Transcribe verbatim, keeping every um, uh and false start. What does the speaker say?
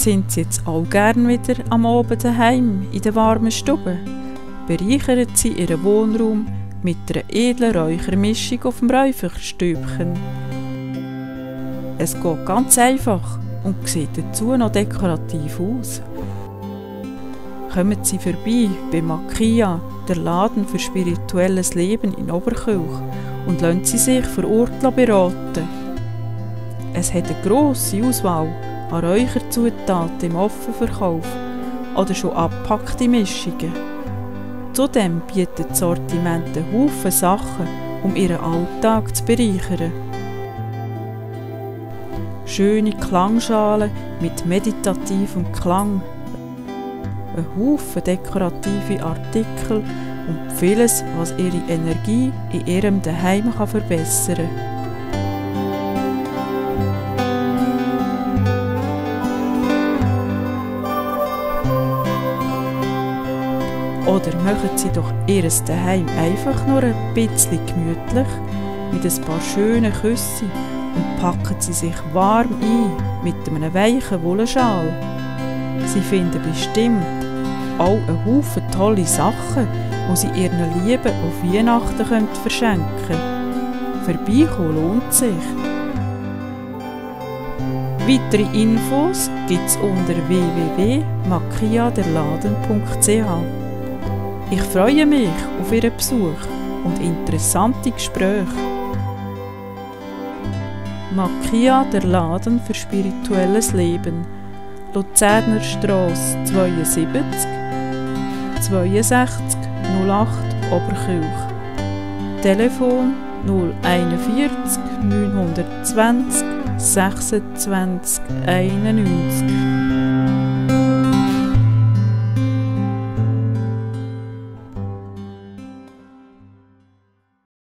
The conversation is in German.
Sind Sie jetzt auch gern wieder am Abend daheim in der warmen Stube? Bereichern Sie Ihren Wohnraum mit einer edlen Räuchermischung auf dem Räucherstübchen. Es geht ganz einfach und sieht dazu noch dekorativ aus. Kommen Sie vorbei bei Makia, der Laden für spirituelles Leben in Oberkirch, und lassen Sie sich vor Ort beraten. Es hat eine grosse Auswahl an Räucherzutaten im Offenverkauf oder schon abgepackte Mischungen. Zudem bietet das Sortiment einen Haufen Sachen, um Ihren Alltag zu bereichern. Schöne Klangschalen mit meditativem Klang, ein Haufen dekorative Artikel und vieles, was Ihre Energie in Ihrem Zuhause verbessern kann. Oder machen Sie doch Ihr Zuhause einfach nur ein bisschen gemütlich mit ein paar schönen Küssen und packen Sie sich warm ein mit einem weichen Wollschal. Sie finden bestimmt auch einen Haufen tolle Sachen, die Sie Ihren Lieben auf Weihnachten können verschenken können. Vorbeikommen lohnt sich. Weitere Infos gibt es unter w w w punkt makia der laden punkt c h. Ich freue mich auf Ihren Besuch und interessante Gespräche. Makia, der Laden für spirituelles Leben. Luzerner Strasse zweiundsiebzig, zweiundsechzig null acht Oberkirch. Telefon null einundvierzig neunhundertzwanzig sechsundzwanzig einundneunzig.